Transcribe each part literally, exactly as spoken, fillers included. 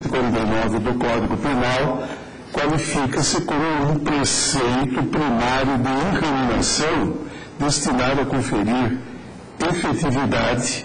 cento e quarenta e nove do Código Penal qualifica-se como um preceito primário de incriminação destinado a conferir efetividade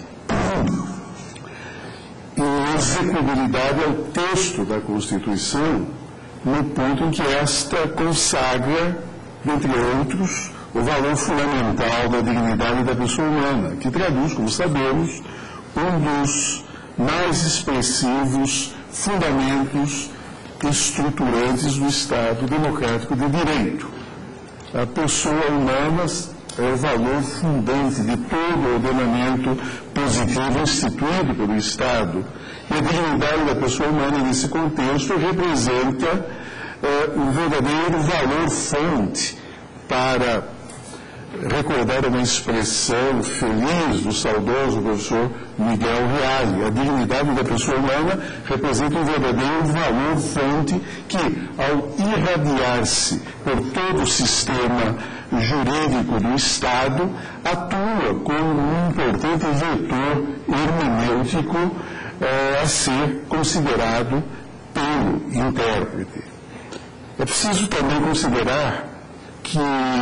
e execuibilidade ao texto da Constituição, no ponto em que esta consagra, entre outros, o valor fundamental da dignidade da pessoa humana, que traduz, como sabemos, um dos mais expressivos fundamentos estruturantes do Estado democrático de direito. A pessoa humana é o valor fundante de todo o ordenamento positivo instituído pelo Estado. E a dignidade da pessoa humana, nesse contexto, representa eh, um verdadeiro valor fonte para recordar uma expressão feliz do saudoso professor Miguel Reale. A dignidade da pessoa humana representa um verdadeiro valor fonte que, ao irradiar-se por todo o sistema jurídico do Estado, atua como um importante vetor hermenêutico eh, a ser considerado pelo intérprete. É preciso também considerar que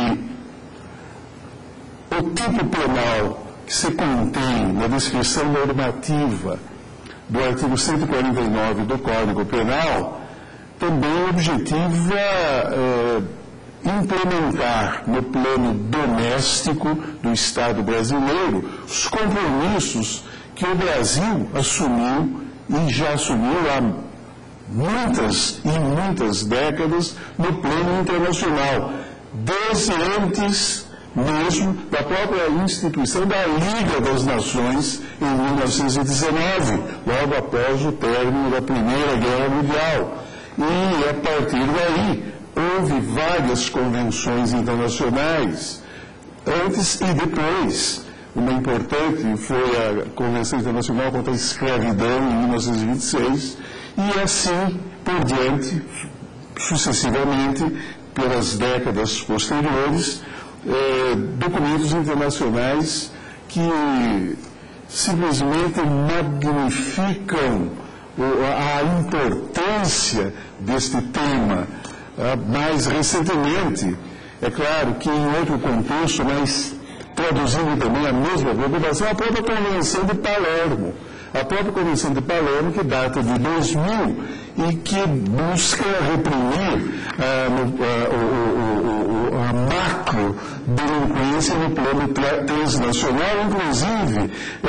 o tipo penal que se contém na descrição normativa do artigo cento e quarenta e nove do Código Penal também objetiva eh, implementar no plano doméstico do Estado brasileiro os compromissos que o Brasil assumiu e já assumiu há muitas e muitas décadas no plano internacional, desde antes mesmo da própria instituição da Liga das Nações em mil novecentos e dezenove, logo após o término da Primeira Guerra Mundial. E, a partir daí, houve várias convenções internacionais, antes e depois. Uma importante foi a Convenção Internacional contra a Escravidão, em mil novecentos e vinte e seis, e assim por diante, sucessivamente, pelas décadas posteriores, Eh, documentos internacionais que simplesmente magnificam o, a importância deste tema. Ah, mais recentemente, é claro que em outro contexto, mas traduzindo também a mesma preocupação, a própria Convenção de Palermo. A própria Convenção de Palermo, que data de dois mil e que busca reprimir ah, no, ah, o, o, o, a macro-delinquência no plano transnacional, inclusive eh,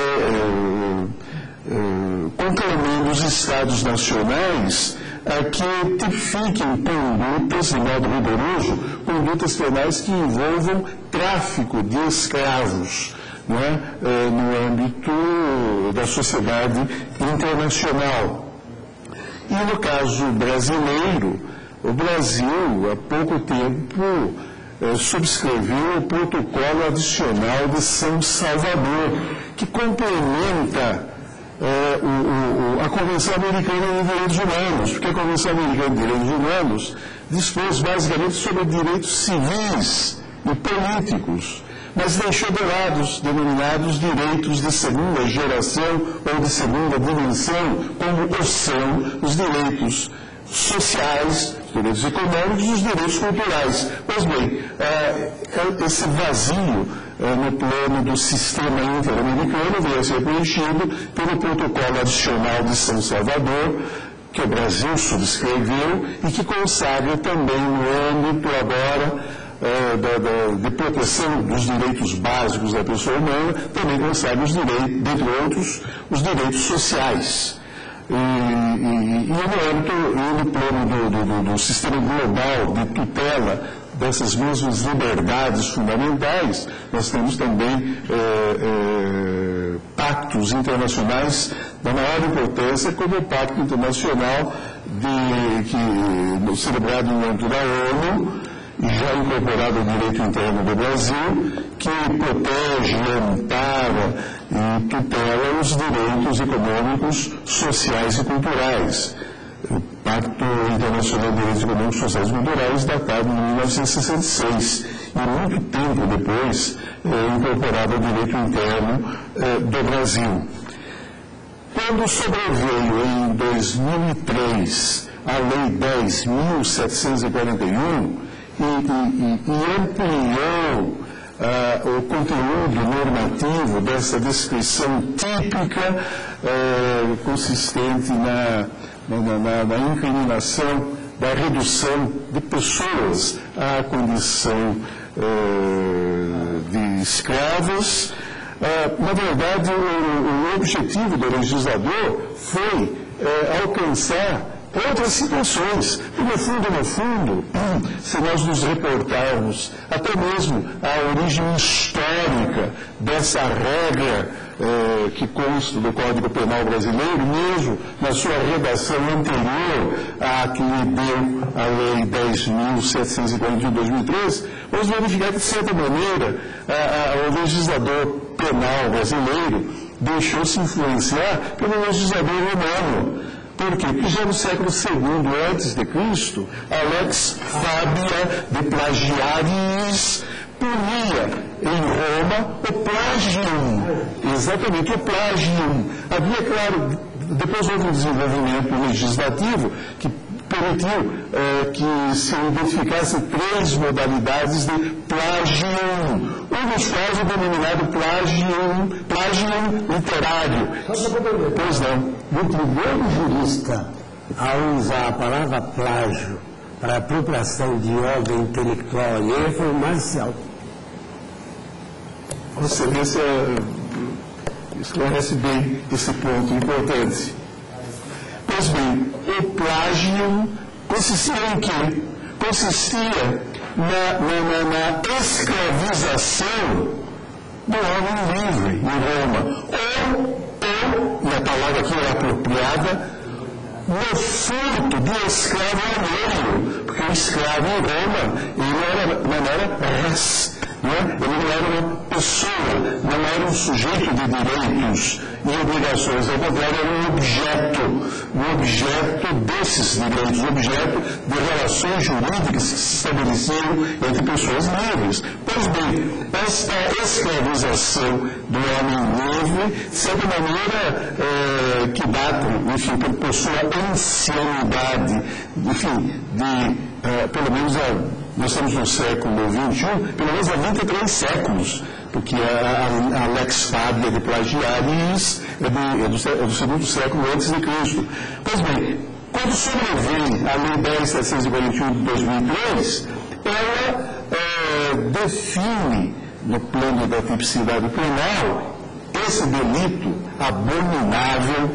eh, conclamando os Estados nacionais a que tipifiquem condutas, de modo rigoroso, condutas penais que envolvam tráfico de escravos, não é? Eh, no âmbito da sociedade internacional. E no caso brasileiro, o Brasil, há pouco tempo, eh, subscreveu o protocolo adicional de São Salvador, que complementa eh, o, o, a Convenção Americana de Direitos Humanos, porque a Convenção Americana de Direitos Humanos dispôs basicamente sobre direitos civis e políticos, mas deixou de lado os denominados direitos de segunda geração ou de segunda dimensão, como o são os direitos sociais, os direitos econômicos e os direitos culturais. Pois bem, esse vazio no plano do sistema interamericano veio a ser preenchido pelo protocolo adicional de São Salvador, que o Brasil subscreveu e que consagra também no âmbito agora É, da, da, de proteção dos direitos básicos da pessoa humana, também consagra os direitos, dentre outros, os direitos sociais. E, e, e no âmbito, e no plano do, do, do sistema global de tutela dessas mesmas liberdades fundamentais, nós temos também é, é, pactos internacionais da maior importância, como o Pacto Internacional de, que, celebrado no âmbito da ONU, já incorporado ao direito interno do Brasil, que protege, ampara e tutela os direitos econômicos, sociais e culturais. O Pacto Internacional de Direitos Econômicos, Sociais e Culturais, datado em mil novecentos e sessenta e seis, e muito tempo depois é, incorporado ao direito interno é, do Brasil. Quando sobreveio em dois mil e três a Lei dez mil setecentos e quarenta e um e, e, e ampliou uh, o conteúdo normativo dessa descrição típica uh, consistente na, na, na, na incriminação da redução de pessoas à condição uh, de escravos. Uh, na verdade, o, o objetivo do legislador foi uh, alcançar outras situações. E, no fundo, no fundo, se nós nos reportarmos até mesmo a origem histórica dessa regra eh, que consta do Código Penal brasileiro, mesmo na sua redação anterior à que lhe deu a Lei dez mil setecentos e quarenta e um de dois mil e três, vamos verificar que, de certa maneira, a, a, o legislador penal brasileiro deixou-se influenciar pelo legislador romano. Por quê? Porque já no século segundo antes de Cristo, a Lex Fabia de Plagiaris punia em Roma o plagium. Exatamente, o plagium. Havia, claro, depois houve um desenvolvimento legislativo que permitiu eh, que se identificassem três modalidades de plagium. Um dos quais é denominado plagium, plagium literário. Pois não. O primeiro jurista a usar a palavra plágio para apropriação de obra intelectual alheia foi o Marcial. Excelência esclarece bem esse ponto importante. Pois bem, o plágio consistia em quê? Consistia na, na, na, na escravização do homem livre em Roma. Ou, ou, e a palavra aqui é apropriada, no furto de escravo alheio. Porque o escravo em Roma, ele era, não era res. Não é? Ele não era uma pessoa, não era um sujeito de direitos e obrigações, ao contrário, era um objeto, um objeto desses direitos, um objeto de relações jurídicas que se estabeleciam entre pessoas livres. Pois bem, esta escravização do homem livre, de certa maneira, é, que data, enfim, por sua ancianidade, enfim, de, é, pelo menos, a nós estamos no século vinte e um, pelo menos há vinte e três séculos, porque a, a, a Lex Fabia de Plagiaris é, de, é, do, é do segundo século antes de Cristo. Pois bem, quando sobreveio a Lei dez mil setecentos e quarenta e um de dois mil e três, ela é, define, no plano da tipicidade penal, esse delito abominável,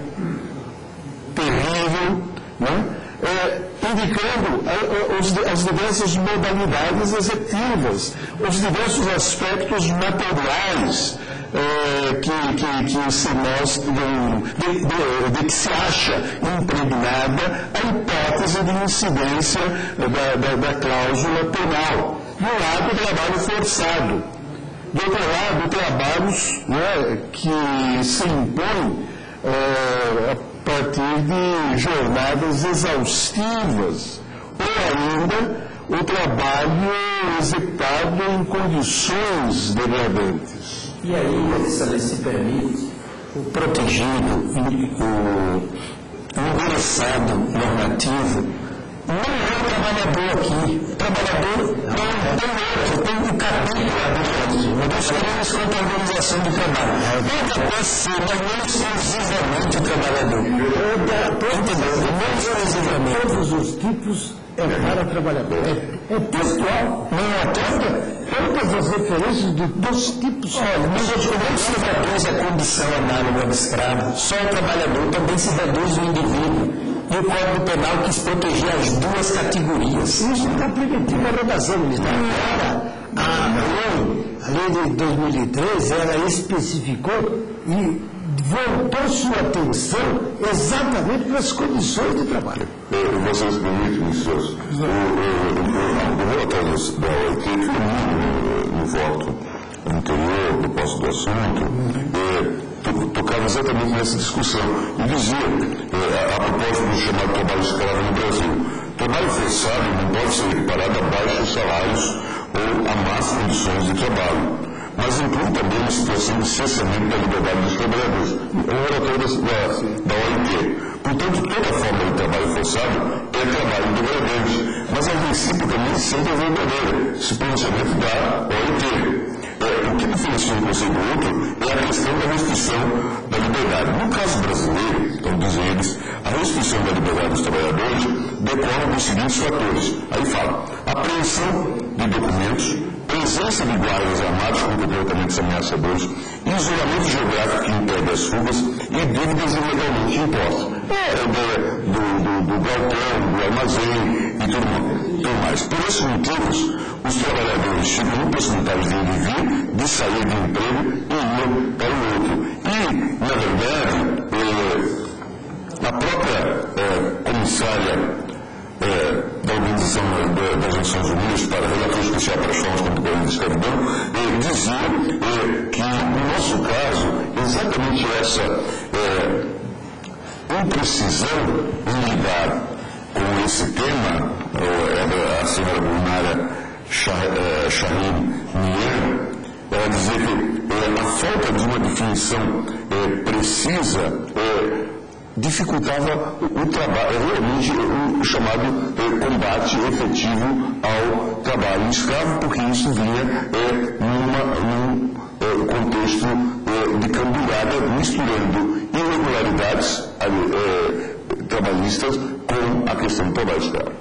terrível, né? É, indicando a, os, as diversas modalidades executivas, os diversos aspectos materiais é, que, que, que se mostram, de, de, de que se acha impregnada a hipótese de incidência da, da, da cláusula penal. De um lado, o trabalho forçado. Do outro lado, trabalhos, né, que se impõem é, a partir de jornadas exaustivas, ou ainda o trabalho executado em condições degradantes. E aí, se permite, o protegido, o endereçado normativo, não é o trabalhador aqui. O trabalhador não tem outro, tem um capítulo administrativo. Nós queremos quanto à organização do trabalho. Pode até ser, mas não exclusivamente o trabalhador. Entendeu? Não exclusivamente. Todos os tipos é para trabalhador. É, é textual, não é toda. Todas as referências de, dos tipos. Olha, mas eu não se reduz a condição análoga ao escravo. Só o trabalhador também se reduz o indivíduo. E o Código Penal quis proteger as duas categorias. Isso está permitindo a redação militar. Agora, a lei, a lei de dois mil e treze, ela especificou e voltou sua atenção exatamente para as condições de trabalho. Vocês permitem, senhores, o relatório da O I T, no voto anterior, no posto do assunto, tocava exatamente nessa discussão e dizia, é, a propósito do chamado trabalho escravo no Brasil, trabalho forçado não pode ser equiparado a baixos salários ou a más condições de trabalho, mas inclui também uma situação de cessamento da liberdade dos trabalhadores. É um relatório da, da O I T. Portanto, toda forma de trabalho forçado é trabalho degradante, mas a princípio também sempre é verdadeira, esse pronunciamento da O I T. É, o que diferencia um conceito do outro é a questão da restrição da liberdade. No caso brasileiro, então dizem eles, a restrição da liberdade dos trabalhadores decorre dos seguintes fatores. Aí fala, apreensão de documentos, presença de guardas armados com comportamentos ameaçadores, isolamento geográfico que impede as fugas e dívidas ilegalmente impostas. É a ideia do, do, do galpão, do armazém e tudo, tudo mais. Por esses motivos, os trabalhadores tinham impossibilidade de ir e vir, de sair de um emprego e ir para o outro. E, na verdade, eh, a própria eh, comissária É, da Organização da, das Nações Unidas para Relator Especial para as Formas Contemporâneas de Escravidão, é, dizia é, que, no nosso caso, exatamente essa é, imprecisão em lidar com esse tema, é, a senhora Brunara Shahin Mian, ela dizia que é, a falta de uma definição é, precisa é, dificultava o trabalho, realmente o chamado eh, combate efetivo ao trabalho escravo, porque isso vinha eh, numa, num eh, contexto eh, de cambilhada, misturando irregularidades eh, trabalhistas com a questão do trabalho escravo.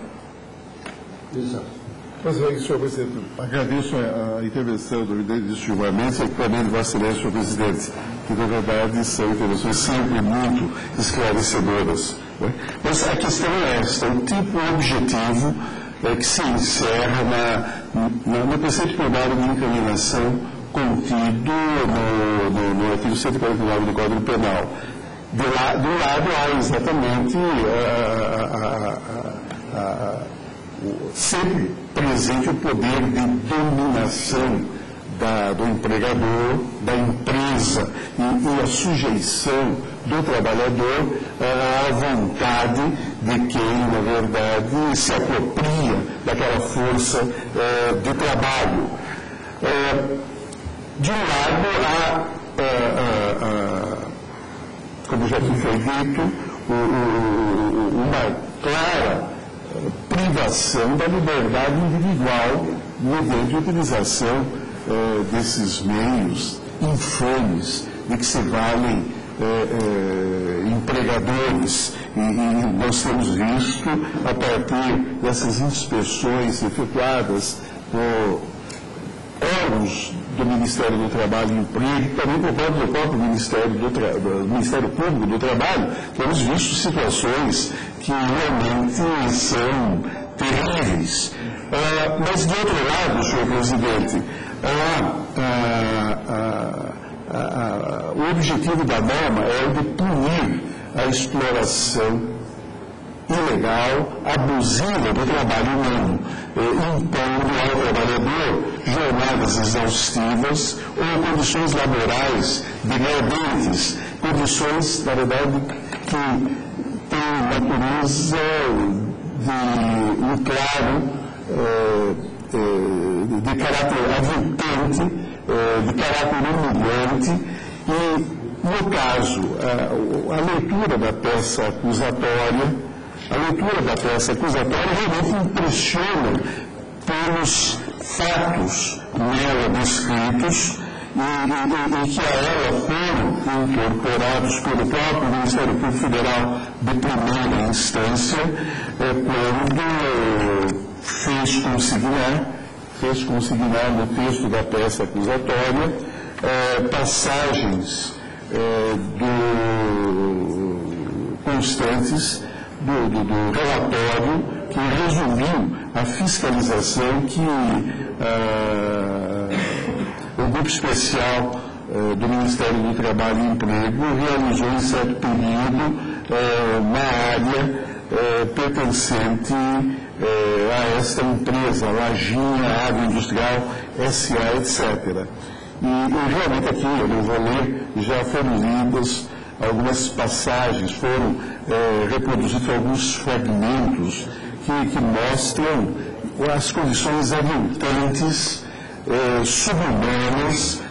Exato. Mas, senhor presidente, agradeço a, a intervenção do presidente Gilmar Mendes e também do Vossa Excelência, senhor presidente, que, na verdade, são intervenções sempre muito esclarecedoras. Né? Mas a questão é esta, o tipo objetivo é, que se encerra na, na, no preceito primário de incriminação contido no, no, no artigo cento e quarenta e nove do Código Penal. De lá, do lado há exatamente a, a, a, a sempre presente o poder de dominação da, do empregador, da empresa e, e a sujeição do trabalhador à vontade de quem, na verdade, se apropria daquela força eh, de trabalho. Eh, de um lado, há, eh, eh, eh, como já foi dito, o, o, uma clara privação da liberdade individual mediante a utilização eh, desses meios infames de que se valem eh, eh, empregadores. E, e nós temos visto, a partir dessas inspeções efetuadas por órgãos do Ministério do Trabalho e Emprego, e também por parte do próprio Ministério, do, Tra... do Ministério Público do Trabalho, temos visto situações que realmente são terríveis. Ah, mas, de outro lado, senhor presidente, ah, ah, ah, ah, o objetivo da norma é o de punir a exploração ilegal, abusiva do trabalho humano, eh, impondo ao trabalhador jornadas exaustivas ou condições laborais degradentes, condições, na verdade, que têm natureza de um claro eh, eh, de caráter aviltante, eh, de caráter humilhante e, no caso, a, a leitura da peça acusatória A leitura da peça acusatória realmente impressiona pelos fatos nela descritos e, e, e que a ela foram incorporados pelo próprio Ministério Público Federal de primeira instância, é, quando fez consignar, fez consignar no texto da peça acusatória é, passagens é, do, constantes Do, do, do relatório que resumiu a fiscalização que uh, o Grupo Especial uh, do Ministério do Trabalho e Emprego realizou em certo período uh, na área uh, pertencente uh, a esta empresa, Lajinha Agroindustrial S A, etcétera. E, e realmente aqui, eu não vou ler, já foram lidas algumas passagens, foram é, reproduzidos alguns fragmentos que, que mostram as condições aviltantes, é, subhumanas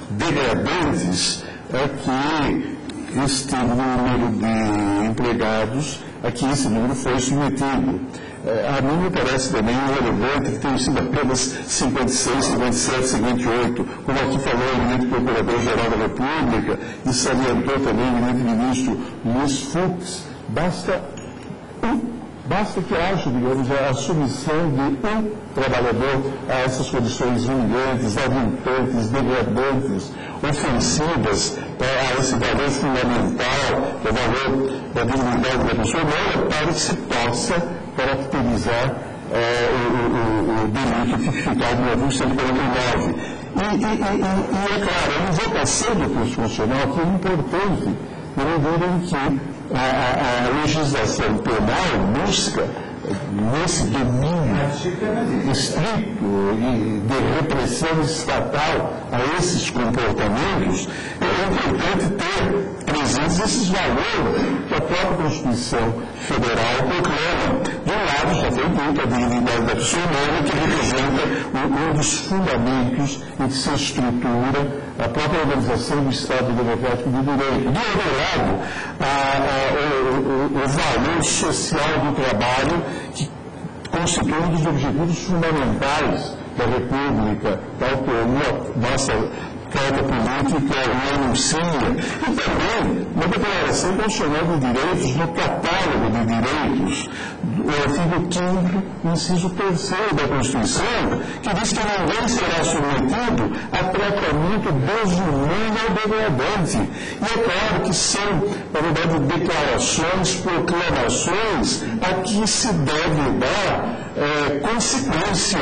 degradantes é que este número de empregados, a que esse número foi submetido. A mim me parece também relevante que tenham sido apenas cinquenta e seis, cinquenta e sete, cinquenta e oito, como aqui falou o eminente Procurador-Geral da República e salientou também o eminente ministro Luiz Fux. Basta um Basta que haja, digamos, a submissão de um trabalhador a essas condições humilhantes, aviltantes, degradantes, ofensivas a esse valor fundamental, que é o valor da dignidade da pessoa humana, para que se possa caracterizar é, o, o, o delito tipificado no artigo cento e quarenta e nove. E, e, e, e, é claro, a invocação do constitucional aqui é importante, na medida em que A, a, a legislação penal busca, nesse domínio estrito e de repressão estatal a esses comportamentos, é importante ter presentes esses valores que a própria Constituição Federal proclama. De um lado, já foi dito a dignidade da pessoa humana, que representa um, um dos fundamentos em que se estrutura a própria organização do Estado Democrático de Direito. Do outro lado, a, a, o, o, o valor social do trabalho, que constitui um dos objetivos fundamentais da República, tal como a nossa Carta Política o anuncia, e também na Declaração Constitucional de Direitos, no catálogo de direitos, o artigo quinto, inciso terceiro da Constituição, que diz que ninguém será submetido a tratamento desumano ou degradante. E é claro que são, na verdade, declarações, proclamações a que se deve dar é, consequência.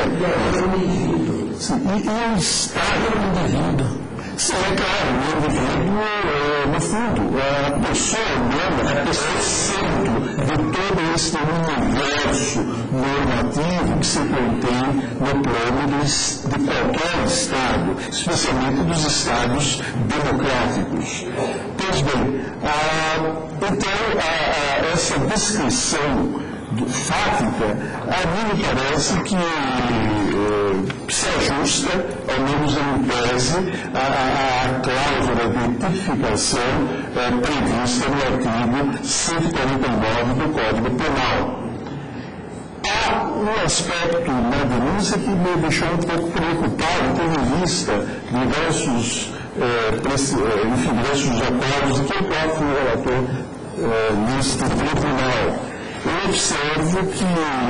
Sim, e, e o Estado do indivíduo. Sim, é claro, o indivíduo, é, no fundo, a pessoa humana, a pessoa centro de todo esse universo normativo que se contém no plano de, de qualquer Estado, especialmente dos Estados democráticos. Pois bem, a, então, a, a, essa descrição fática, a mim me parece que eh, se ajusta, ao menos em tese, à cláusula de tipificação eh, prevista no artigo cento e quarenta e nove do Código Penal. Há um aspecto na denúncia que me deixou um pouco preocupado, tendo em vista diversos, eh, preci, eh, enfim, diversos acordos que o próprio relator eh, neste tribunal. Eu observo que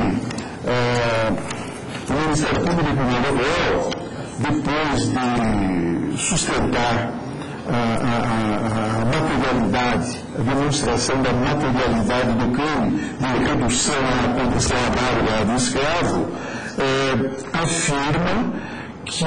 é, o Ministério Público Federal, depois de sustentar a, a, a materialidade, a demonstração da materialidade do crime de redução à condição análoga do escravo, é, afirma que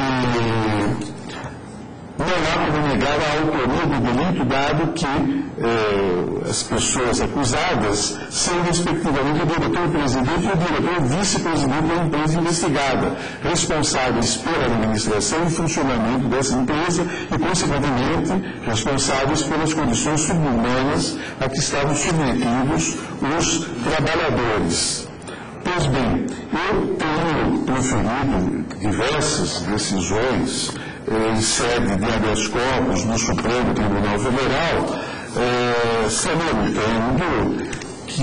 não há como negar a autoria do delito, dado que eh, as pessoas acusadas são, respectivamente, o diretor-presidente e o diretor-vice-presidente da empresa investigada, responsáveis pela administração e funcionamento dessa empresa e, consequentemente, responsáveis pelas condições subhumanas a que estavam submetidos os trabalhadores. Pois bem, eu tenho proferido diversas decisões em sede de habeas corpus no Supremo Tribunal Federal, eh, salientando que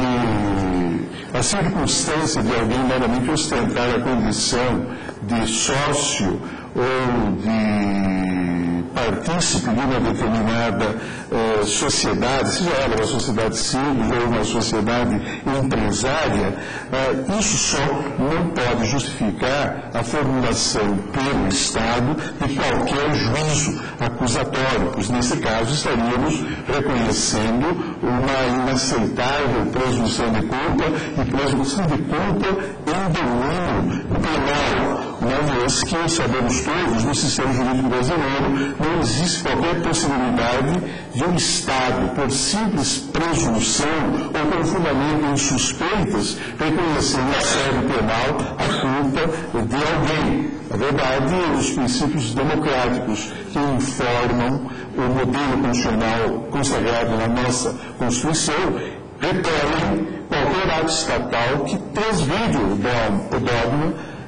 a circunstância de alguém meramente ostentar a condição de sócio ou de partícipe de uma determinada eh, sociedade, seja ela uma sociedade civil ou uma sociedade empresária, eh, isso só não pode justificar a formulação pelo Estado de qualquer juízo acusatório, pois nesse caso estaríamos reconhecendo uma inaceitável presunção de culpa e presunção de culpa em domínio penal, uma vez que, sabemos todos, no sistema jurídico brasileiro não existe qualquer possibilidade de um Estado, por simples presunção ou com fundamento em suspeitas, reconhecer na sede penal a culpa de alguém. Na verdade, os princípios democráticos que informam o modelo constitucional consagrado na nossa Constituição repelem qualquer ato estatal que transgride o dogma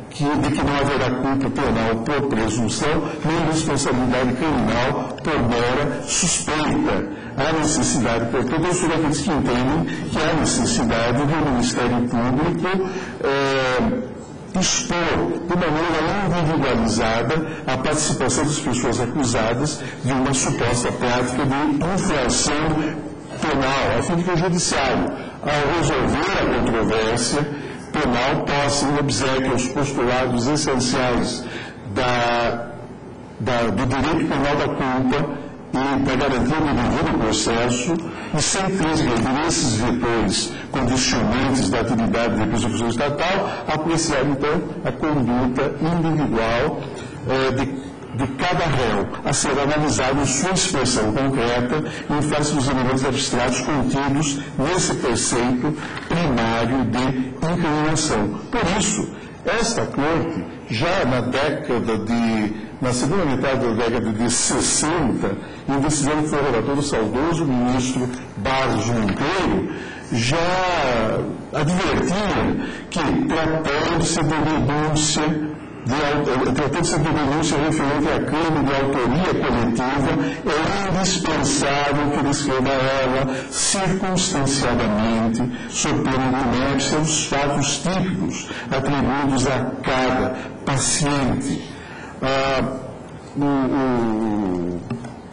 que, de que não haverá culpa penal por presunção, nem responsabilidade criminal por mera suspeita. Há necessidade, portanto, eu sou daqueles que entendem que há necessidade do Ministério Público é, expor de maneira individualizada a participação das pessoas acusadas de uma suposta prática de infração penal, a fim de que o Judiciário, ao resolver a controvérsia penal, possa, em obséquio aos postulados essenciais da, da, do direito penal da culpa e da garantia do devido processo, e sem transgredir esses vetores condicionantes da atividade de execução estatal, apreciar, então, a conduta individual eh, de, de cada réu, a ser analisado em sua expressão concreta em face dos elementos abstratos contidos nesse preceito primário de incriminação. Por isso, esta Corte, já na década de, na segunda metade da década de sessenta, em decisão que foi relator do saudoso ministro Barros Monteiro, já advertia que, tratando-se de denúncia De, tratando-se de denúncia referente a crime de autoria coletiva, é indispensável que descreva ela circunstanciadamente, sob pena de inépcia, os fatos típicos atribuídos a cada paciente. Ah, o, o,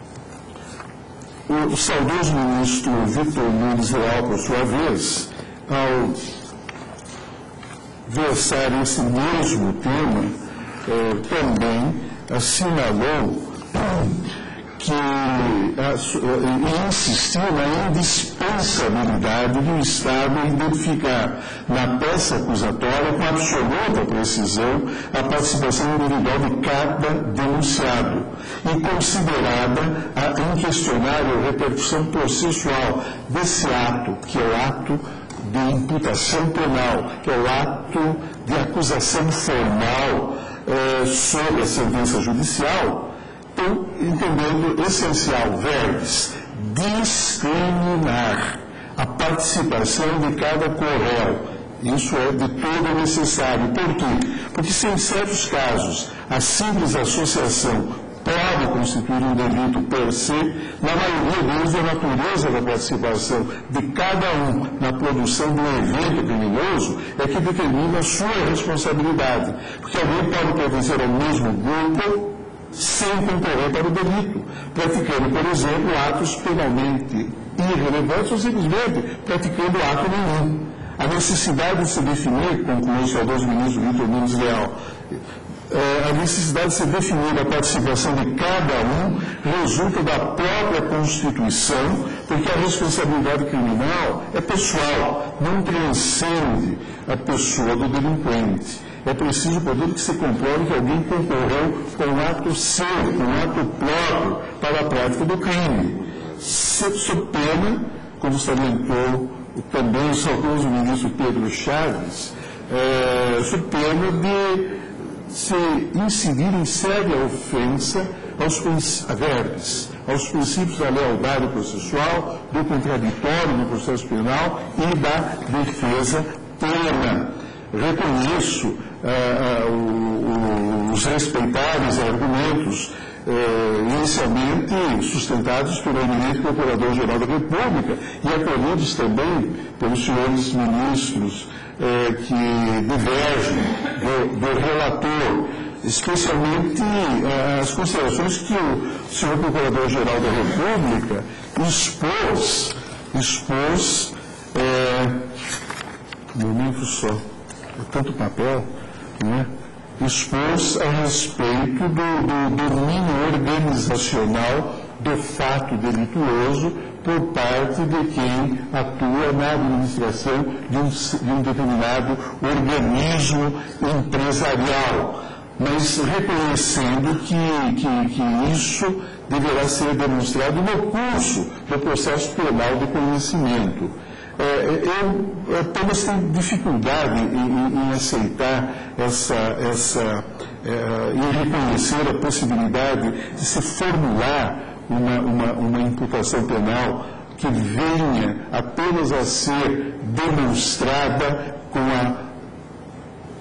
o, o saudoso ministro Vitor Nunes Leal, por sua vez, ao versar esse mesmo tema, eh, também assinalou que e insistiu na indispensabilidade do Estado identificar na peça acusatória com absoluta precisão a participação individual de cada denunciado e considerada a inquestionável repercussão processual desse ato, que é o ato de imputação penal, que é o ato de acusação formal eh, sobre a sentença judicial. Então, entendendo essencial, verbes, discriminar a participação de cada co-réu. Isso é de todo necessário. Por quê? Porque se em certos casos a simples associação pode constituir um delito per se, na maioria deles a natureza da participação de cada um na produção de um evento criminoso é que determina a sua responsabilidade. Porque alguém pode pertencer ao mesmo grupo sem concorrer para o delito, praticando, por exemplo, atos penalmente irrelevantes ou simplesmente praticando ato nenhum. A necessidade de se definir, concluiu o saudoso ministro Vitor Nunes Leal, a necessidade de se definir a participação de cada um resulta da própria Constituição, porque a responsabilidade criminal é pessoal, não transcende a pessoa do delinquente. É preciso, portanto, que se comprove que alguém concorreu com um ato seu, com um ato próprio para a prática do crime. Sob pena, como salientou também o saudoso ministro Pedro Chaves, é, sob pena de se incidir em séria ofensa aos verbes, aos princípios da lealdade processual, do contraditório no processo penal e da defesa plena. Reconheço ah, ah, o, o, os respeitáveis argumentos eh, inicialmente sustentados pelo eminente Procurador-Geral da República e acolhidos também pelos senhores ministros eh, que divergem do, do relator, especialmente eh, as considerações que o senhor Procurador-Geral da República expôs, expôs eh, um momento só, tanto papel, né? expôs a respeito do, do domínio organizacional do fato delituoso por parte de quem atua na administração de um, de um determinado organismo empresarial, mas reconhecendo que, que, que isso deverá ser demonstrado no curso do processo penal de conhecimento. É, eu apenas tenho dificuldade em, em, em aceitar essa, essa é, em reconhecer a possibilidade de se formular uma, uma, uma imputação penal que venha apenas a ser demonstrada com a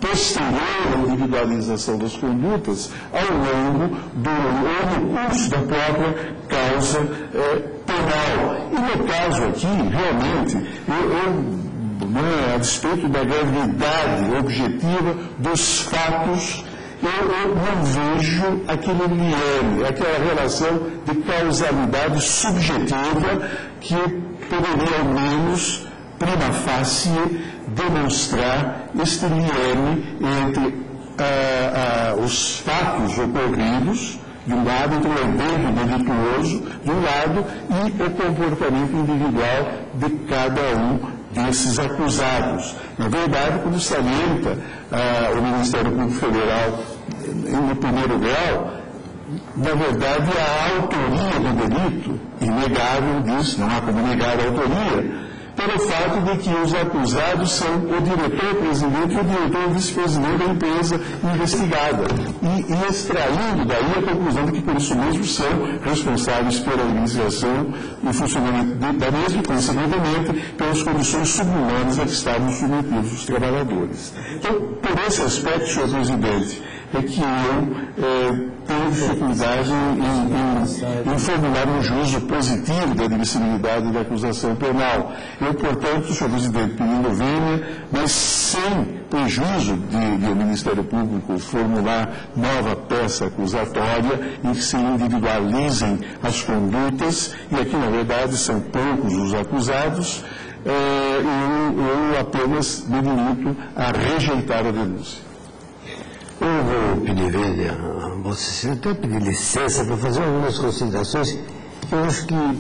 posterior à individualização das condutas ao longo do ou no curso da própria causa eh, penal. E no caso aqui, realmente, eu, eu né, a despeito da gravidade objetiva dos fatos, eu, eu não vejo aquele liame, aquela relação de causalidade subjetiva que poderia, ao menos, prima facie, demonstrar este liame entre ah, ah, os fatos ocorridos, de um lado, entre o evento delituoso, de um lado, e o comportamento individual de cada um desses acusados. Na verdade, quando salienta ah, o Ministério Público Federal no primeiro grau, na verdade, a autoria do delito, inegável disso, não há como negar a autoria, pelo fato de que os acusados são o diretor-presidente e o diretor-vice-presidente da empresa investigada. E, e extraindo daí a conclusão de que, por isso mesmo, são responsáveis pela administração e funcionamento da mesma, e, consequentemente, pelas condições subhumanas a que estavam submetidos os trabalhadores. Então, por esse aspecto, senhor presidente, é que eu é, tenho dificuldade em, em, em formular um juízo positivo da admissibilidade da acusação penal. Eu, portanto, senhor presidente, pedindo vênia, mas sem prejuízo de, de o Ministério Público formular nova peça acusatória em que se individualizem as condutas, e aqui, na verdade, são poucos os acusados, é, eu, eu apenas me limito a rejeitar a denúncia. Eu vou pedir vênia a você, até pedir licença para fazer algumas considerações que eu acho que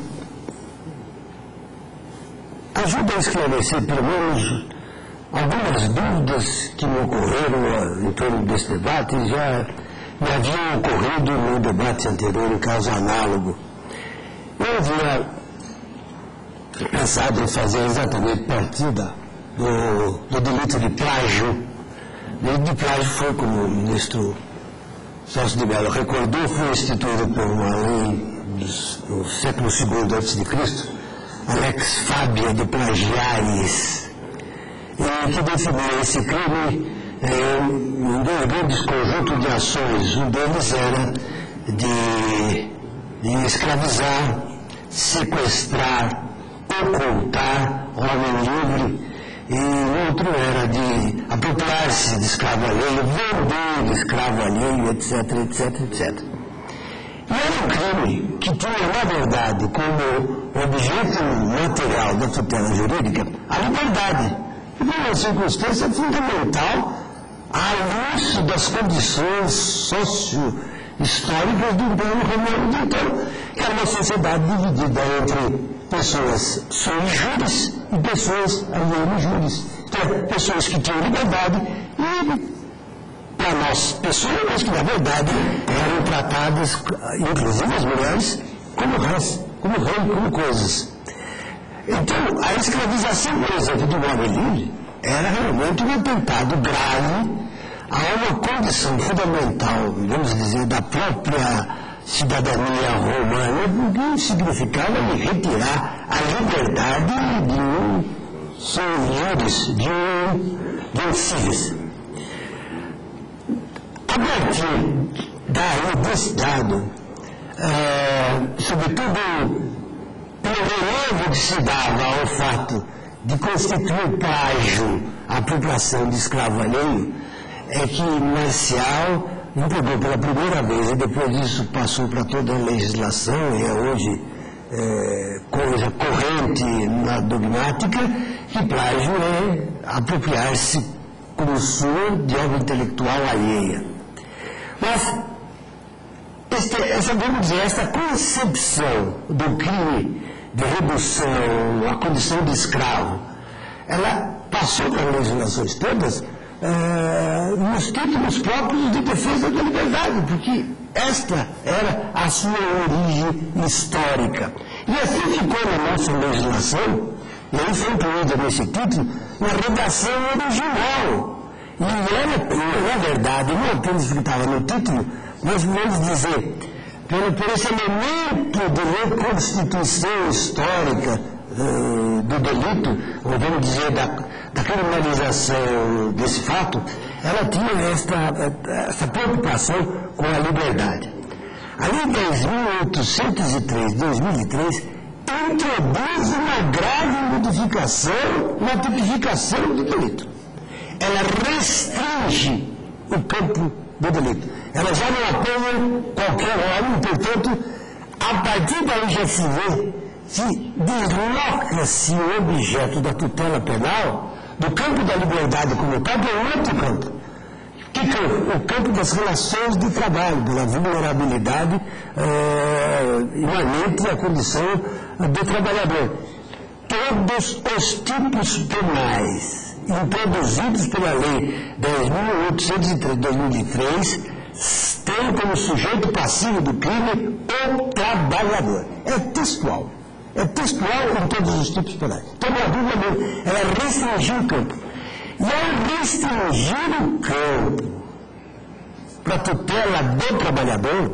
ajuda a esclarecer, pelo menos, algumas dúvidas que me ocorreram em torno desse debate e já me haviam ocorrido no debate anterior, em caso análogo. Eu havia pensado em fazer exatamente partida do, do delito de plágio. O delito de plágio foi, como o ministro Celso de Mello recordou, foi instituído por uma lei do século segundo antes de Cristo, a Lex Fabia de Plagiaris, que definiu esse crime em um grandes conjuntos de ações. Um deles era de, de escravizar, sequestrar, ocultar homem livre, e outro era de apropriar-se de escravo alheio, vender escravo alheio, etc, etc, etcétera. E era um crime que tinha, na verdade, como objeto material da tutela jurídica a liberdade. E uma circunstância fundamental à luz das condições socio-históricas do Império Romano de então. Era uma sociedade dividida entre pessoas sui juris e pessoas alieno juris. Então, pessoas que tinham liberdade e, para nós, pessoas que, na verdade, eram tratadas, inclusive as mulheres, como rãs, como rei, como coisas. Então, a escravização, por exemplo, do homem livre era realmente um atentado grave a uma condição fundamental, vamos dizer, da própria cidadania romana, que significava retirar a liberdade de um senhores, de um, de um civis. A partir daí, desse dado, é, sobretudo pelo relevo que se dava ao fato de constituir plágio a apropriação de escravo alheio, é que Marcial empregou pela primeira vez, e depois disso passou para toda a legislação, e é hoje é, coisa corrente na dogmática, que plágio é apropriar-se como sua de obra intelectual alheia. Mas, este, essa, vamos dizer, essa concepção do crime de redução à condição de escravo, ela passou para as legislações todas Uh, nos títulos próprios de defesa da liberdade, porque esta era a sua origem histórica. E assim ficou na nossa legislação, e aí foi incluída nesse título, na redação original. E era, na verdade, não apenas que estava no título, mas vamos dizer, por, por esse elemento de reconstituição histórica uh, do delito, ou vamos dizer, da, da criminalização desse fato, ela tinha esta, esta preocupação com a liberdade. A Lei dez mil oitocentos e três de dois mil e três introduz uma grave modificação na tipificação do delito. Ela restringe o campo do delito. Ela já não apoia qualquer homem, portanto, a partir daí já se vê, se desloca-se o objeto da tutela penal do campo da liberdade como tal para outro campo. Que campo? O campo das relações de trabalho, pela vulnerabilidade eh, imanente à condição do trabalhador. Todos os tipos penais introduzidos pela Lei dez mil oitocentos e três de dois mil e três têm como sujeito passivo do crime o trabalhador. É textual. É textual em todos os tipos penais. Então, não há dúvida nenhuma, ela restringiu o campo. E ao restringir o campo para a tutela do trabalhador,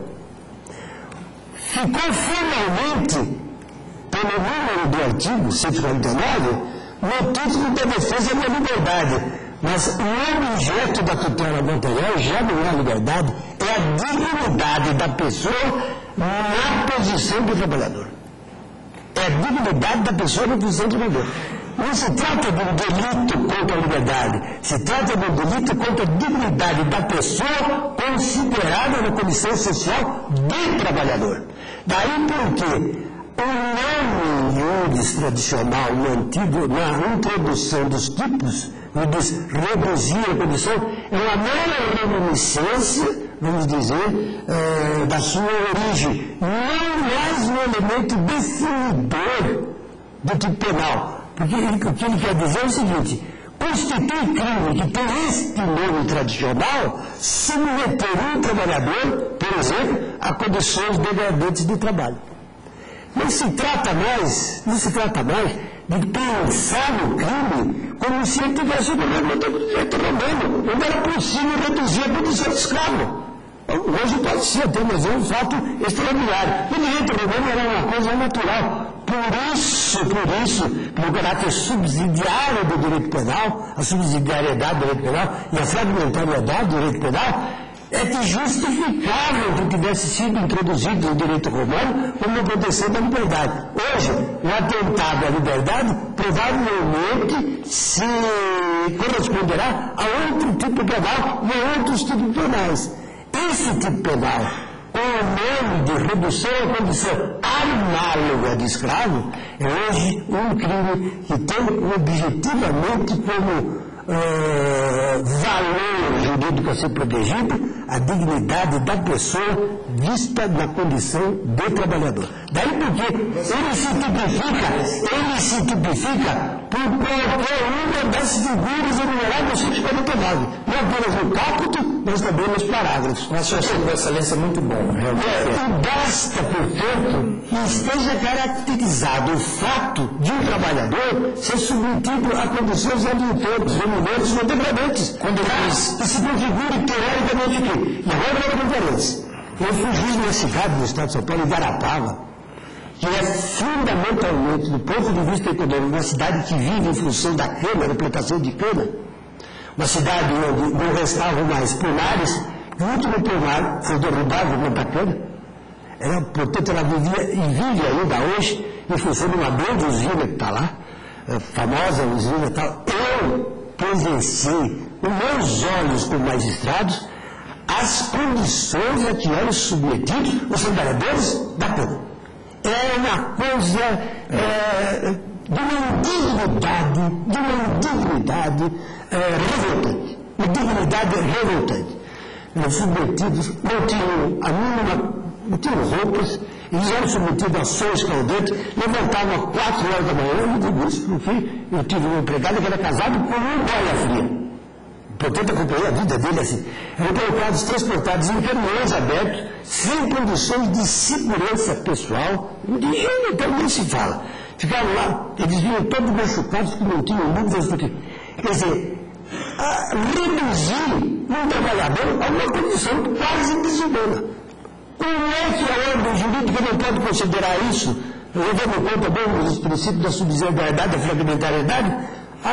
ficou formalmente, pelo número do artigo cento e quarenta e nove, no título da defesa da liberdade. Mas o objeto da tutela material já não é a liberdade, é a dignidade da pessoa na posição do trabalhador. É a dignidade da pessoa na posição do trabalhador. Não se trata de um delito contra a liberdade, se trata de um delito contra a dignidade da pessoa considerada na condição social de trabalhador. Daí porque o nome iuris tradicional mantido na introdução dos tipos, o diz reduzir a condição, é uma mera reminiscência, vamos dizer, eh, da sua origem, não mais um elemento definidor do tipo penal. Porque ele, o que ele quer dizer é o seguinte: constitui crime que tem este nome tradicional submeteria o trabalhador, por exemplo, a condições degradantes de trabalho. Não se trata mais, não se trata mais de pensar no crime como se ele tivesse o governo do direito romano, onde era possível reduzir a condição de escravo. Hoje pode ser até, mas é um fato extraordinário. O direito romano era uma coisa natural. Por isso, por isso, pelo caráter subsidiário do direito penal, a subsidiariedade do direito penal e a fragmentariedade do direito penal, é que justificável que tivesse sido introduzido no direito romano como aconteceu na liberdade. Hoje, o atentado à liberdade provavelmente se corresponderá a outro tipo penal e a outros tipos penais. Esse tipo penal, com o nome de redução à condição análoga de escravo, é hoje um crime que tem objetivamente como Uh, valor jurídico a ser protegido a dignidade da pessoa vista na condição de trabalhador. Daí porque ele se tipifica, ele se tipifica por qualquer uma das figuras enumeradas no cento e quarenta e nove, não apenas no caput, mas também nos parágrafos. Nossa, eu achei que excelência é muito bom. É, e basta, portanto, que esteja caracterizado o fato de um trabalhador ser submetido a condições adulterantes, dominantes ou degradantes, quando ele se configure teoricamente aqui. E agora eu vou para eles. Eu fui juiz numa cidade do estado de São Paulo, Igarapava, que é fundamentalmente, do ponto de vista econômico, uma cidade que vive em função da cana, da plantação de cana, uma cidade onde não restavam mais pomares, e o último pomar foi derrubado no Cana. Ela, portanto, ela vivia e vive ainda hoje em função de uma grande usina que está lá, a famosa usina e tal. Eu presenciei com meus olhos como magistrados as condições a que eram submetidos os trabalhadores da cana. É uma coisa é, de uma indignidade, de uma indignidade é, revoltante. Uma dignidade revoltante. Os submetidos não tinham a mínima, não tinham roupas, eles eram submetidos a sol escaldante, levantavam às quatro horas da manhã, eu digo isso porque eu tive um empregado que era casado com um boia fria. Portanto, acompanhei a vida dele assim. Eram colocados, transportados em caminhões abertos, sem condições de segurança pessoal, de higiene, então nem se fala. Ficaram lá, eles vinham todos machucados, que não tinham dúvidas do que. Quer dizer, a reduzir um trabalhador a uma condição quase desumana. Como é que a ordem jurídica não pode considerar isso, levando em conta bem os princípios da subsidiariedade, da fragmentariedade? Ah,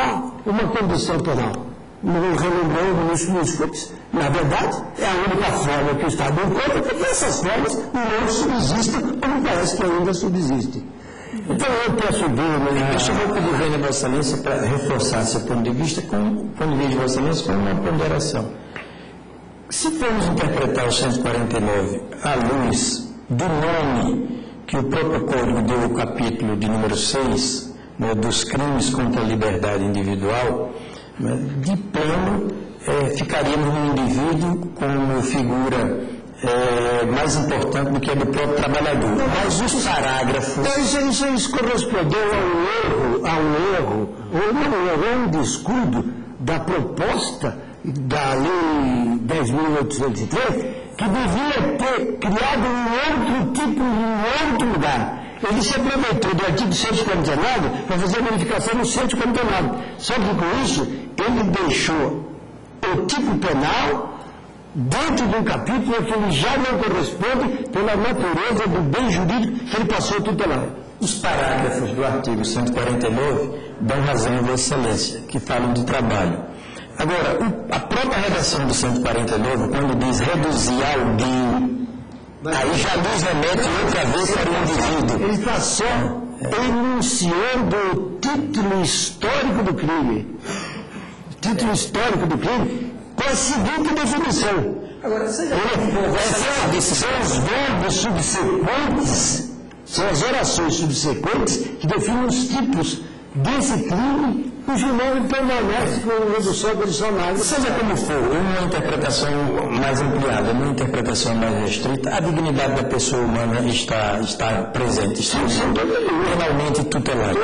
uma condição penal. Não relembrou o ministro Luiz Fux. Na verdade, é a única forma que o Estado encontra, porque essas formas não subsistem, ou não parece que ainda subsistem. Então, eu peço bem, deixa eu vou pedir a Vossa Excelência para reforçar seu ponto de vista, com o ponto de vista de Vossa Excelência, com uma ponderação. Se formos interpretar o cento e quarenta e nove à luz do nome que o próprio Código deu ao capítulo de número seis, né, dos crimes contra a liberdade individual, né, de plano é, ficaríamos no indivíduo como figura é, mais importante do que a do próprio trabalhador. Não, mas os parágrafos... Então, isso, isso, isso correspondeu a um erro, a um erro, ou não, a um descuido da proposta da Lei dez mil oitocentos e três, que devia ter criado um outro tipo, em outro lugar. Ele se aproveitou do artigo cento e quarenta e nove para fazer a modificação no cento e quarenta e nove. Só que com isso, ele deixou o tipo penal dentro de um capítulo que ele já não corresponde pela natureza do bem jurídico que ele passou a tutelar. Os parágrafos do artigo cento e quarenta e nove dão razão a Vossa Excelência, que falam de trabalho. Agora, o, a própria redação do cento e quarenta e nove, quando diz reduzir alguém, aí já nos remete outra vez para o indivíduo. Ele está só é. enunciando o título histórico do crime. O título histórico do crime com a seguinte definição. Agora, você já é, são os verbos subsequentes, são as orações subsequentes que definem os tipos desse crime cujo nome permanece com redução condicional. Seja como for, uma interpretação mais ampliada, uma interpretação mais restrita, a dignidade da pessoa humana está, está presente, está penalmente tutelada.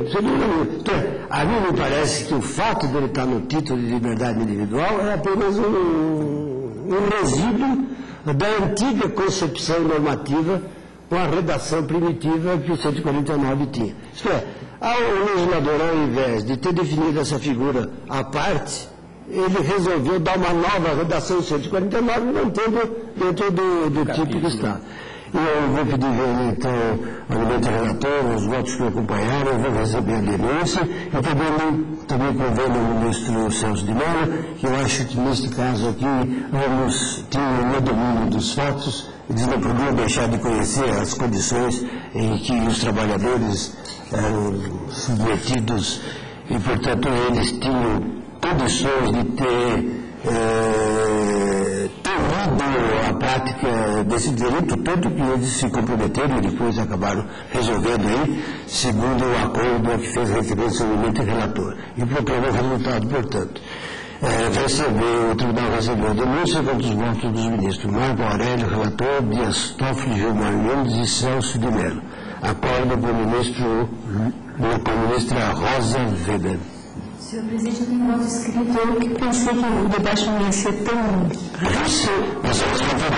A mim me parece que o fato de ele estar no título de liberdade individual é apenas um, um resíduo da antiga concepção normativa com a redação primitiva que o cento e quarenta e nove tinha. Isto é, o legislador, ao invés de ter definido essa figura à parte, ele resolveu dar uma nova redação do cento e quarenta e nove, mantendo dentro do, do tipo que está. E eu vou pedir, então, ao elemento relator, os votos que me acompanharam, eu vou receber a denúncia, e também, também convém ao ministro Celso de Mello, que eu acho que, neste caso aqui, vamos ter o domínio dos fatos, eles não podiam deixar de conhecer as condições em que os trabalhadores eram submetidos e, portanto, eles tinham condições de ter é, temido a prática desse direito, tanto que eles se comprometeram e depois acabaram resolvendo aí, segundo o acordo a que fez referência o elemento relator. E proclamou o resultado, portanto. É, recebeu, o tribunal recebeu a denúncia contra os votos dos ministros Marco Aurélio, relator, Dias Toffoli, Gilmar Mendes e Celso de Mello. Acordo com o ministro, com a ministra Rosa Weber. Senhor presidente, eu tenho um voto escrito, eu que pensei que o debate não ia ser tão... Isso, nós vamos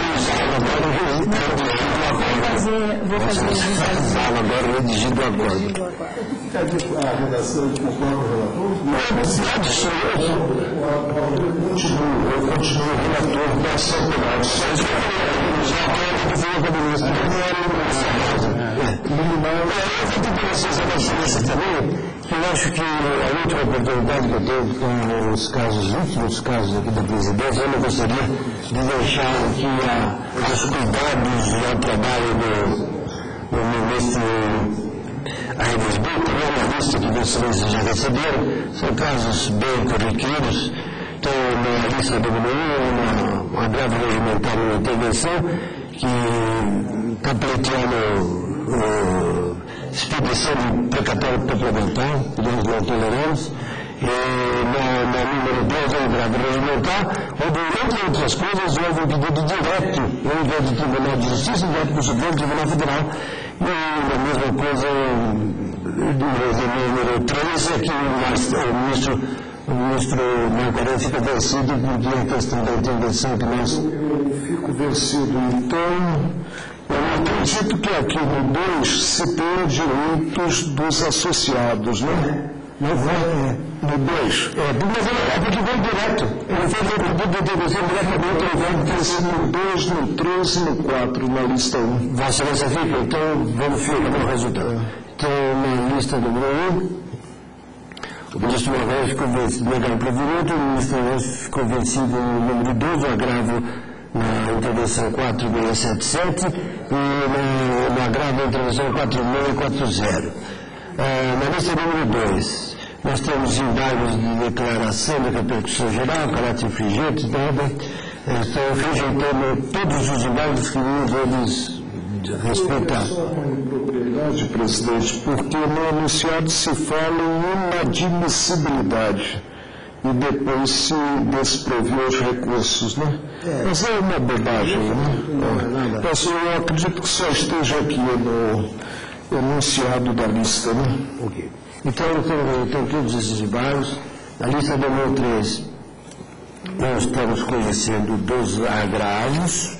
fazer, vou fazer agora redigido o acordo. A redação de concordo com o relator? Não, pode ser. Eu continuo, eu continuo relator da ação penal. Só isso que eu falei com a ministra. Não era iluminado. Eu vou ter que vocês a licença também, que eu acho que a última oportunidade que eu tenho com os casos, os últimos casos aqui da presidência, eu não gostaria de deixar aqui a, os cuidados e ao trabalho do, do ministro Aires Brito, uma lista que vocês já receberam, são casos bem corriqueiros. Então, na lista do número um, uma, uma grave regimental, uma intervenção que está pleiteando uh, expedição de precatório complementar, que nós não toleramos. E na, na número dois, é um grave regimental, onde, entre outras coisas, houve um pedido direto, em vez do Tribunal de Justiça, direto para o Supremo Tribunal Federal. E a mesma coisa, no número três, é que o ministro, o ministro Marco Aurélio fica vencido porque a questão da intervenção que nós... Eu fico vencido, então... Eu acredito que aqui no dois se tem direitos dos associados, né? Não vai, no dois. É, mas é porque vai direto. Ele fez o pedido de intervenção diretamente ao governo. Tem sido no dois, no três e no quatro, na lista um. Vossa Excelência fica, então vamos ficar no resultado. Então, na lista número um, O ministro Marcos ficou vencido no agravo provimento, o ministro Marcos ficou vencido no número dois, o agravo na intervenção quatro seis sete sete e no, no agravo da intervenção quatro seis quatro zero. Uh, na lista número dois, nós temos embargos de declaração de repercussão geral, caráter infringente, nada. Estão rejeitando todos os embargos que nenhum deles respeitar. Só uma impropriedade, presidente, porque no enunciado se fala em inadmissibilidade e depois se desprovê os recursos, né? É. Mas é uma bobagem, né? Não, não, não. Eu acredito que só esteja aqui no enunciado da lista, né? Ok. Então, então todos esses embargos, na lista número três, nós estamos conhecendo dos agravos,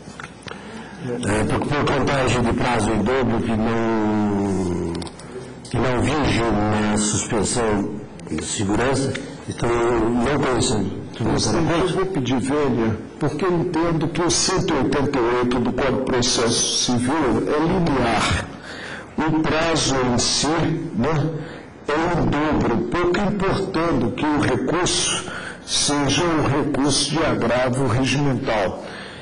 é, por, por contagem de prazo em dobro que não, que não vige na suspensão de segurança, então não conhecendo. Eu vou pedir vênia, porque eu entendo que o cento e oitenta e oito do Código de Processo Civil é linear. O prazo em si, né, é um dobro, pouco importando que o recurso seja um recurso de agravo regimental.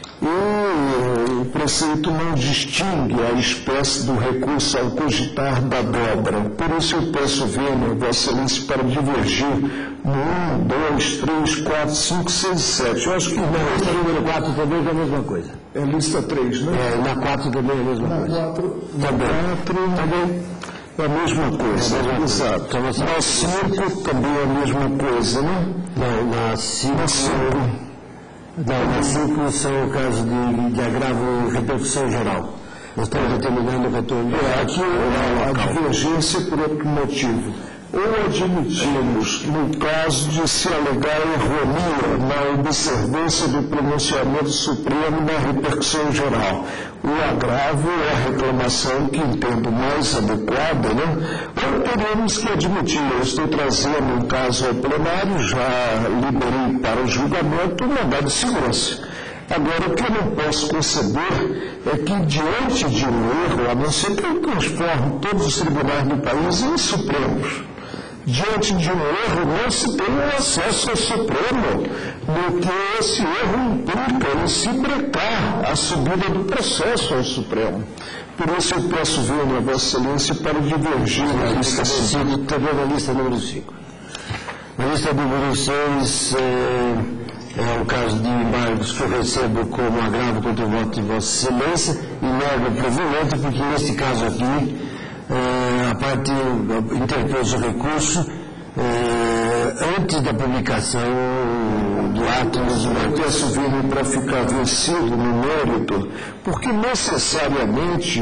E o preceito não distingue a espécie do recurso ao cogitar da dobra. Por isso eu peço vênia, Vossa Excelência, para divergir no um, dois, três, quatro, cinco, seis e sete. Eu acho que na lista número quatro também é a mesma coisa. É lista três, né? É, na quatro também é a mesma na coisa. quatro, na quatro também é a mesma coisa. É exato. Então, na cinco também é a mesma coisa, né? Não, na cinco... Não, na cinco são o caso de, de agravo e repercussão geral. Nós estamos determinando o retorno de é, aqui a, a divergência por outro motivo. Ou admitimos, no caso de se alegar erronia na observância do pronunciamento supremo da repercussão geral. O agravo é a reclamação que entendo mais adequada, né? Ou teremos que admitir, eu estou trazendo um caso ao plenário, já liberei para o julgamento o mandado de segurança. Agora, o que eu não posso conceber é que, diante de um erro, a não ser que eu transforme todos os tribunais do país em supremos, diante de um erro não se tem acesso ao Supremo, no que esse erro implica em se brecar a subida do processo ao Supremo. Por isso eu peço vênia a Vossa Excelência para divergir na lista cinco. Também na lista número cinco. Na lista número seis é, é o caso de embargos que eu recebo como agravo contra o voto de Vossa Excelência e nego o provimento, porque neste caso aqui Uh, a parte interpôs o recurso uh, antes da publicação do ato dos Eu peço vênia para ficar vencido no mérito, porque necessariamente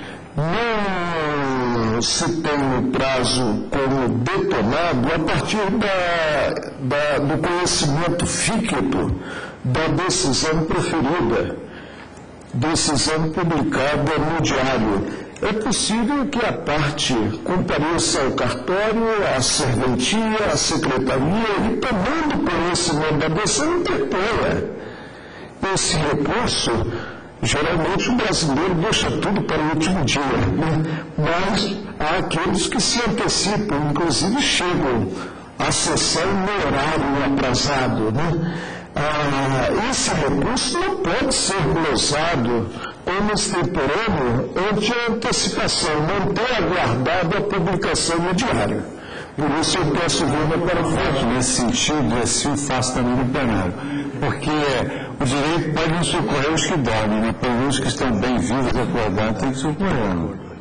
não se tem o prazo como detonado a partir da, da, do conhecimento fíquito da decisão proferida, decisão publicada no diário. É possível que a parte compareça ao cartório, à serventia, à secretaria e, tomando conhecimento da decisão, interponha. Esse recurso, geralmente o brasileiro deixa tudo para o último dia, né? Mas há aqueles que se antecipam, inclusive chegam à sessão no horário atrasado, né? Ah, esse recurso não pode ser glosado como extemporâneo ante a antecipação, não ter aguardado a publicação no diário. Por isso eu peço vênia para o voto nesse sentido, e assim faço também no plenário. Porque o direito pode não socorrer os que dormem, né? Por os que estão bem vivos e acordados tem que socorrer.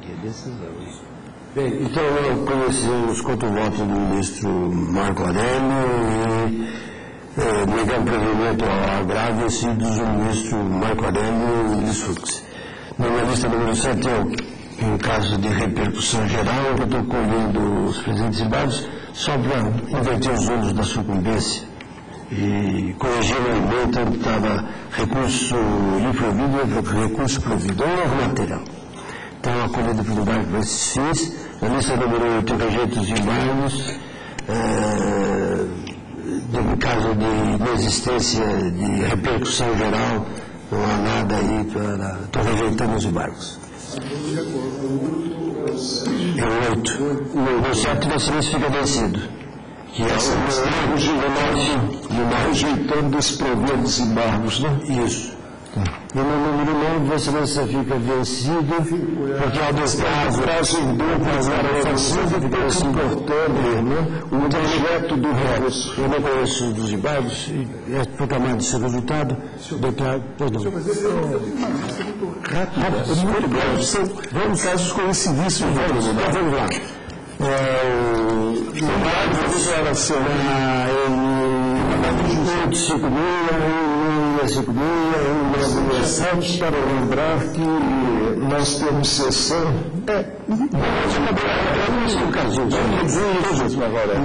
Bem, então conhecemos quanto o voto do ministro Marco Aurélio e É, negando provimento ao agravo dos do ministro Marco Aurélio e Luiz Fux. Na lista número sete, é um caso de repercussão geral, eu estou colhendo os presentes embargos só para inverter os ônus da sucumbência e corrigir o elemento onde estava recurso improvido, recurso provido, ou erro material. Então, acolhido pelo embargo para esses fins. Na lista número oito, eu rejeito os embargos. É, no caso de inexistência de repercussão geral, não há nada aí para... Estou rejeitando os embargos. É o oito. O sete da ciência fica vencido. que é o rejeitando desprover desembargos, né? Isso. No número nove, você não se fica vencido, porque ao descaso, prazo em dúvidas, era ofensivo e pouco importante, né? O projeto do recurso. Eu não conheço dos embargos, é proclamado esse resultado, declaro, perdão. Rápido, muito breve. São casos conhecidíssimos. Vamos lá. O embargo de declaração em cinco mil, cinco mil, sete, para lembrar que nós temos sessão. É, agora.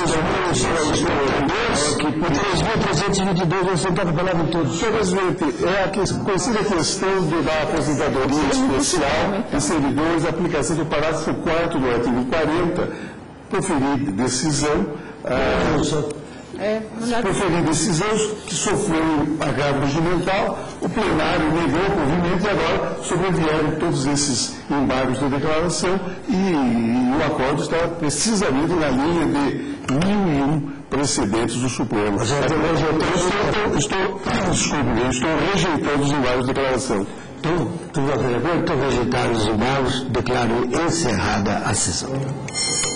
três mil trezentos e vinte e dois, você estava falando todos. Presidente, é a conhecida questão de, da aposentadoria especial em servidores, a aplicação do parágrafo quarto do artigo quarenta, proferir decisão. Ah, É, proferir decisões que sofreu agravio regimental, o plenário negou o provimento e agora sobrevieram todos esses embargos da declaração e, e o acordo está precisamente na linha de mil e um precedentes do Supremo. Mas eu estou, estou, desculpe, eu estou rejeitando os embargos da declaração. Estou rejeitando os embargos, declaro encerrada a sessão.